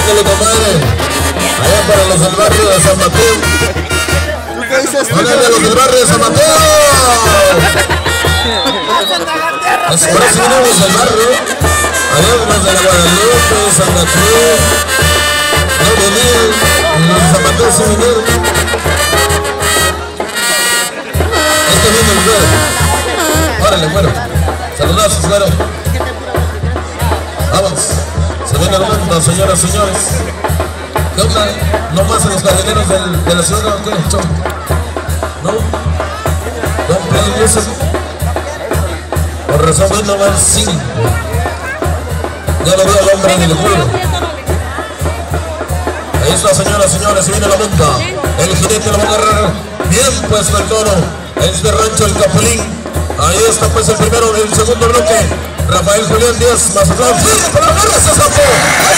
Ándale, compadre. Allá para los del barrio de San Mateo. Ándale, los del barrio de San Mateo. Así por eso venimos del barrio. Allá los de la Guadalupe, Santa Cruz. No venir, los de San Mateo sí vinieron. Este viene el güero. Órale, güero. Saludazos, güero. Vamos. Se viene el mundo, señoras y señores. ¿Qué onda? ¿No más en los jardineros de la ciudad? ¿Qué? ¿No? ¿Don Play Music? Por razón hoy no van 5. Ya lo veo al hombre en el juego. Ahí está, señoras y señores, se viene la monta. El jinete lo va a agarrar bien puesto el toro. Es de Rancho el Capulín. Ahí está pues el primero del segundo bloque. Rafael Julián Díaz, Mazatlán. ¡Sí! ¡Pero agarra ese sapo!